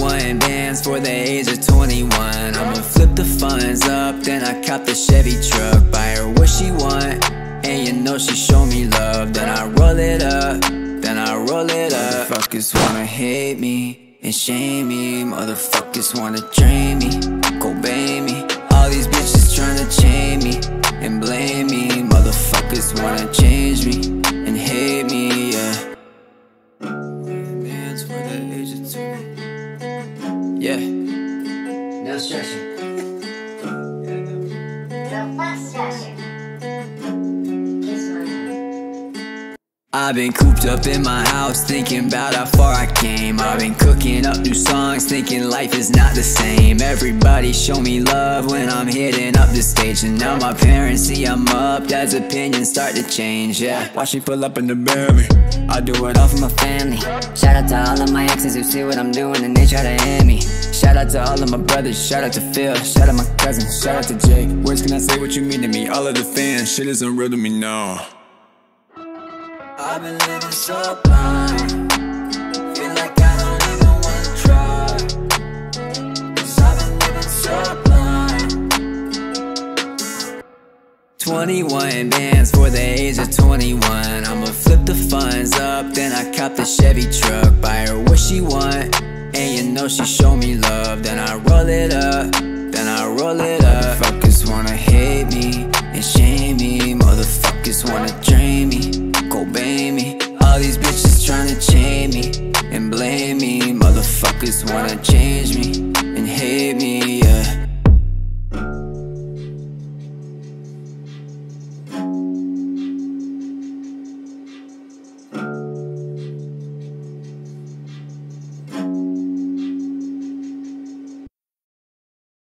21 bands for the age of 21. I'ma flip the funds up, then I cop the Chevy truck. Buy her what she want, and you know she show me love. Then I roll it up, then I roll it up. Motherfuckers wanna hate me and shame me. Motherfuckers wanna drain me, Cobain me. All these bitches tryna chain me and blame me. Motherfuckers wanna change me and hate me, yeah. Bands for the age of 20. Yeah. No stressing. No fuck stressing. Kiss my hand. I've been cooped up in my house, thinking about how far I came. I've been cooking up new songs, thinking life is not the same. Everybody show me love when I'm hitting up the stage. And now my parents see I'm up, as opinions start to change, yeah. Watch me pull up in the Bentley, I do it all for my family. Shout out to all of my exes who see what I'm doing and they try to end me. Shout out to all of my brothers, shout out to Phil, shout out my cousin, shout out to Jake. Words can I say what you mean to me, all of the fans, shit isn't real to me now. I've been living so blind, feel like I don't even wanna try, 'cause I've been living so blind. 21 bands for the age of 21. I'ma flip the funds up, then I cop the Chevy truck. Buy her what she want, and you know she show me love. Then I roll it up, then I roll it up. Motherfuckers wanna hate me and shame me. Motherfuckers wanna drain me, Cobain me. All these bitches tryna chain me and blame me. Motherfuckers wanna change me and hate me,